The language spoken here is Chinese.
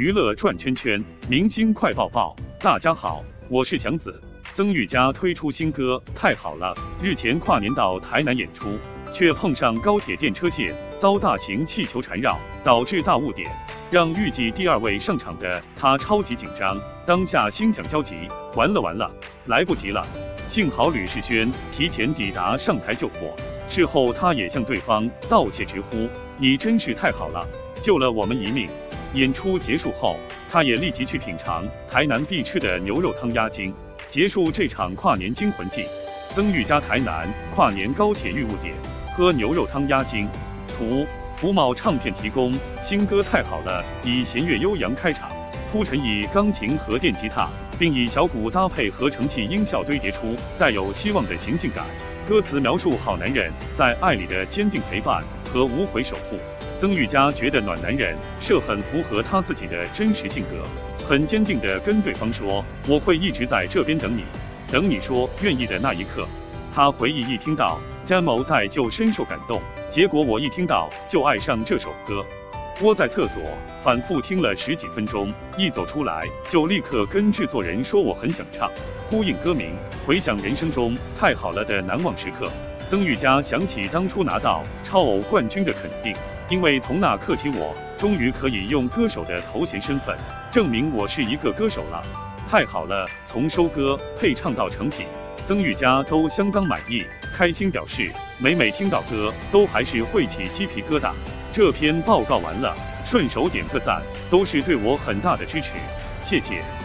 娱乐转圈圈，明星快报报。大家好，我是祥子。曾玉佳推出新歌《太好了》，日前跨年到台南演出，却碰上高铁电车线遭大型气球缠绕，导致大误点，让预计第2位上场的他超级紧张，当下心想焦急，完了，来不及了。幸好吕世轩提前抵达上台救火，事后他也向对方道谢，直呼你真是太好了，救了我们一命。演出结束后，他也立即去品尝台南必吃的牛肉汤鸭筋，结束这场跨年惊魂记。曾玉佳台南跨年高铁遇误点，喝牛肉汤鸭筋。图：福茂唱片提供。新歌太好了，以弦乐悠扬开场，铺陈以钢琴和电吉他，并以小鼓搭配合成器音效堆叠出带有希望的行进感。歌词描述好男人在爱里的坚定陪伴和无悔守护。曾玉佳觉得暖男人设很符合他自己的真实性格，很坚定地跟对方说：“我会一直在这边等你，等你说愿意的那一刻。”他回忆一听到加某带就深受感动，结果我一听到就爱上这首歌。窝在厕所反复听了10几分钟，一走出来就立刻跟制作人说我很想唱，呼应歌名，回想人生中太好了的难忘时刻。曾玉佳想起当初拿到超偶冠军的肯定，因为从那刻起我终于可以用歌手的头衔身份证明我是一个歌手了。太好了，从收歌配唱到成品，曾玉佳都相当满意，开心表示每听到歌都还是会起鸡皮疙瘩。这篇报告完了，顺手点个赞，都是对我很大的支持，谢谢。